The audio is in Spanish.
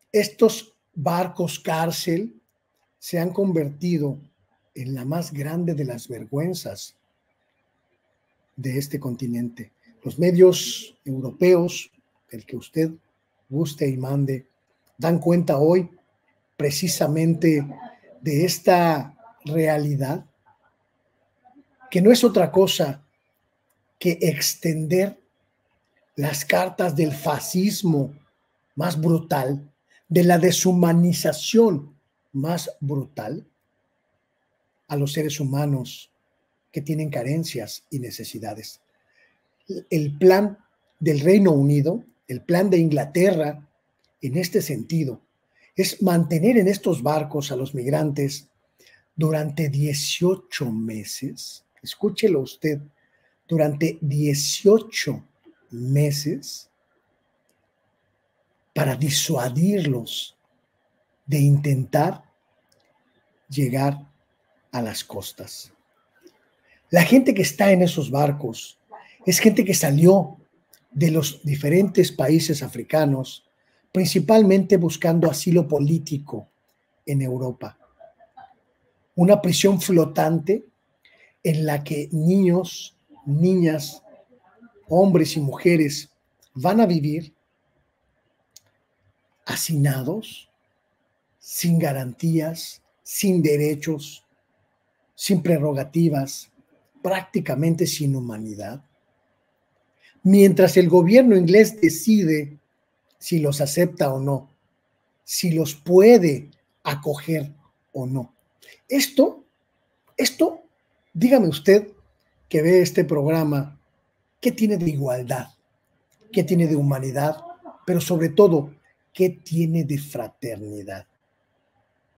Estos barcos cárcel se han convertido en la más grande de las vergüenzas de este continente. Los medios europeos, el que usted guste y mande, dan cuenta hoy precisamente de esta realidad, que no es otra cosa que extender las cartas del fascismo más brutal, de la deshumanización más brutal a los seres humanos que tienen carencias y necesidades. El plan del Reino Unido, el plan de Inglaterra, en este sentido, es mantener en estos barcos a los migrantes durante 18 meses. Escúchelo usted, durante 18 meses para disuadirlos de intentar llegar a las costas. La gente que está en esos barcos es gente que salió de los diferentes países africanos, principalmente buscando asilo político en Europa. Una prisión flotante en la que niños, niñas, hombres y mujeres van a vivir hacinados, sin garantías, sin derechos, sin prerrogativas, prácticamente sin humanidad, mientras el gobierno inglés decide si los acepta o no, si los puede acoger o no. Esto, dígame usted que ve este programa, ¿qué tiene de igualdad? ¿Qué tiene de humanidad? Pero sobre todo, ¿qué tiene de fraternidad?